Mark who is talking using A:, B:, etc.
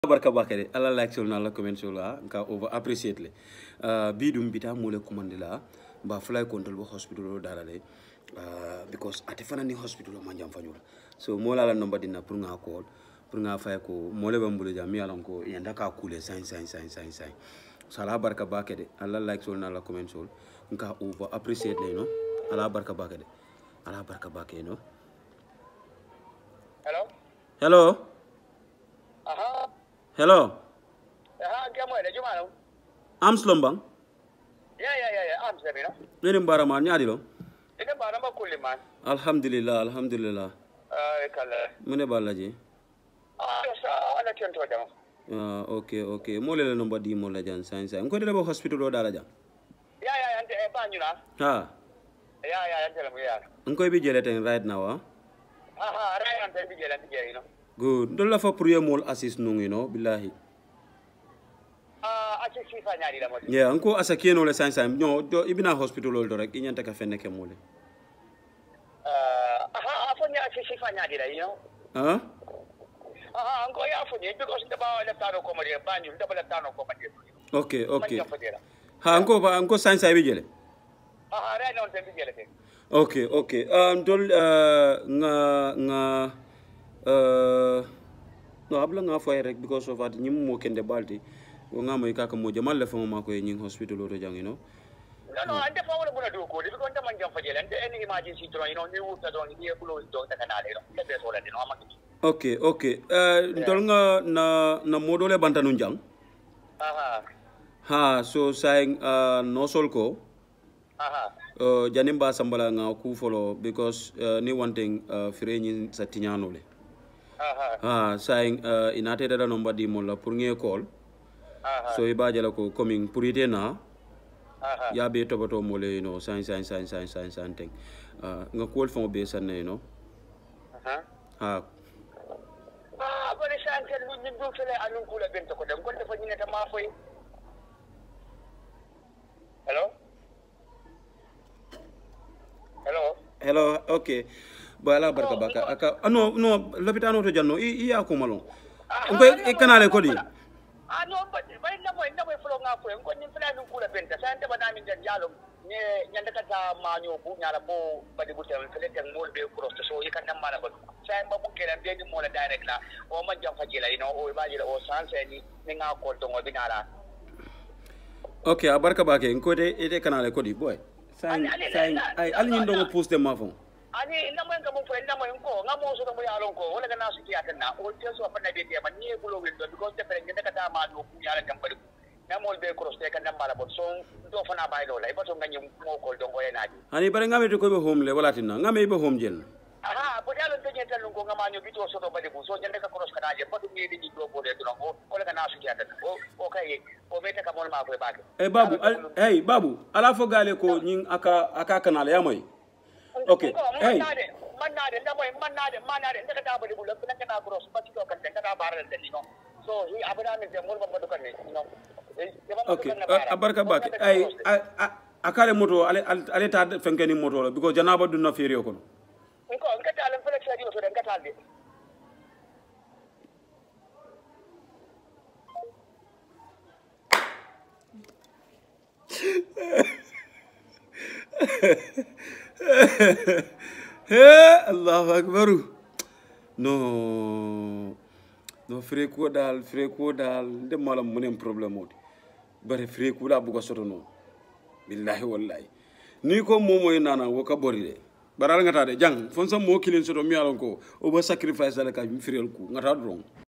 A: barka bakare ala like sol na la comment sol la ka over appreciate le bidum bita mo le commande la ba fly control bo hospital dara le because ate fana ni hospital ma jam fanyula so mo la number dina pour nga call pour nga fay ko mo le bambule jam mi alon ko yanda ka kule sign sala barka bakade ala like sol na la comment sol ka over appreciate le no ala barka bakade ala barka bakade no hello hello. I'm Slombang.
B: Yeah. I'm Semino.
A: Nene Baraman, Yadilo.
B: In a Barama Kuliman.
A: Alhamdulillah. Mune Balaji. Okay. Mole number D Molajan Science. I'm going to the hospital or Daraja.
B: Yeah, and Banula.
A: Ah.
B: Yeah.
A: I'm going to be gelatin right now.
B: Right, and then be gelatin.
A: Good. Don't laugh for prayer mole assist no, you know, billahi. Yeah, uncle as a kino le science. No, even a hospital or direct in Yantaka Feneke mole.
B: You know?
A: Huh?
B: I'm going out for you because the bar left out of comedy, you double a ton of comedy.
A: Okay. Uncle science I vigil.
B: Right on the gelatin.
A: Okay. No, habla nga fire because of that nyim mo kende balti nga mo ikaka mo jamal le fama mako nying hospital ro jang you know
B: no ande fa wala buna do ko because man jam fajel ande any emergency to you know ni wuta don ni bulo do ta kanale no be so la dino amaki
A: okay ndol nga na modole bantanu jang so saying no sol ko janimba sambala nga ku follow because ni one thing fire nyin sa tinyano le saying inate da number di mola pour nge call so iba jala ko coming pour ite na ya be tobato mole you know sign thing nga call fon be san you know
B: bari santel lu ñu do fele anun kula bento ko dem ko defa ñu ne ta ma foy
A: hello okay bala barka baka aka no lopitano to janno iya ko malon ko e kanale ko di
B: no bay na moy flo nga ko ko ni fla nu kula benta sante bana min jan jalo ne nyanda kata ma nyo bu nyala bo badi bu tel fele tan mol be cross so yikan nam mala ba say ba bu kelam be ni mola direct la o ma jam fajila ino o ba jila o sanse ni nga ko to ngo binala
A: okay barka bake ko de ite kanale ko di boy say ay al nyi ndongo post dem ma fon
B: ani ndamo en kamo fo ndamo en ko ngamo so mo yalon ko wala gana su tiyata na o teso fa na be te man ni bulo windo because te fere ngenda kata ma no ku yala tambali namol be cross te kan dambala bon so do fa na bay do lay bato ngani mo ko do ngoy naaji
A: ani bare ngame to ko be home le wala tinna ngame be home jel
B: bo dalo te nyetal ko ngama nyo bito so do bade bu so jende ka cross kana je bato ngi di do bo de do ngo wala gana su tiyata o kay o beta ka mon ma ko baake
A: babu ala fo gale ko nyin aka kanale ya moy okay
B: manade ndaka ta bali bulo ndaka ta cross ba ci ko kan ndaka ta baral de no so hi abada mi de mol ba do kan no
A: okay abarka bak ay akale moto ale ta fenkeni moto because janaba dunna feriyo ko
B: ko ngata ala flex di so de ngata de
A: Allahu Akbar. No frère ko dal de malam munem problème modi bare frère ko la bu ko soto no billahi wallahi ni ko momoy nana wo ka bori de baral ngata de jang fon sam mo kilin soto mi alon ko o ba sacrifice la ka mi frère ko ngata dron